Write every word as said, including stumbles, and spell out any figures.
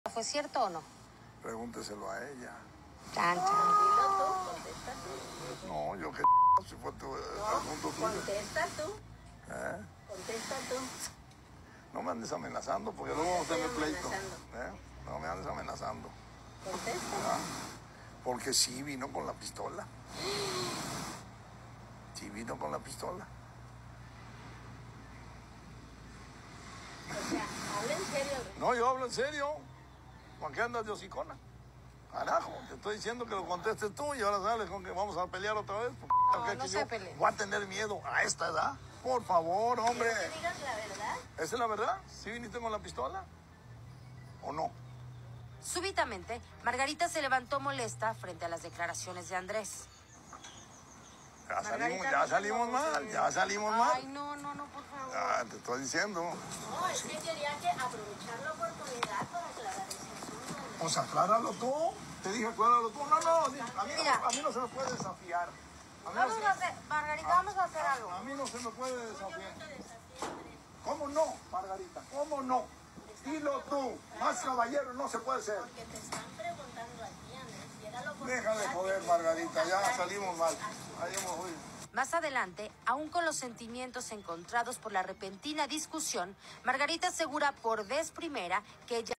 ¿Fue cierto o no? Pregúnteselo a ella. Chan, chan. Dilo tú, contesta tú. No, yo qué si fue tu No, asunto tuyo. contesta tú. ¿Eh? Contesta tú. No me andes amenazando porque luego vamos a tener estoy pleito. ¿Eh? No me andes amenazando. Contesta. ¿Ah? Porque sí vino con la pistola. Sí vino con la pistola. O sea, habla en serio. No, yo hablo en serio. ¿Por qué andas de hocicona? Carajo, te estoy diciendo que lo contestes tú y ahora sales con que vamos a pelear otra vez. No, ¿Qué, no que se yo peleen. voy a tener miedo a esta edad? Por favor, hombre. ¿Quieres que digas la verdad? ¿Esa es la verdad? ¿Sí viniste con la pistola? ¿O no? Súbitamente, Margarita se levantó molesta frente a las declaraciones de Andrés. Ya salimos, Margarita, ya no salimos te mal, enojes. ya salimos Ay, mal. no, no, no, por favor. Ya, te estoy diciendo. No, es que quería que aprovechar la oportunidad para aclarar ese asunto. Pues acláralo tú. Te dije acláralo tú. No, no, a mí, a mí, Mira. no, a mí no se me puede desafiar. A mí, no Vamos se, a hacer, Margarita, vamos a hacer algo. a mí no se me puede desafiar. ¿Cómo no, Margarita? ¿Cómo no? Dilo tú. Más caballero no se puede ser. Porque te están preguntando a ti, Andrés, y era la oportunidad. Deja de joder, Margarita. Ya salimos mal. Ahí hemos oído. Más adelante, aún con los sentimientos encontrados por la repentina discusión, Margarita asegura por vez primera que ella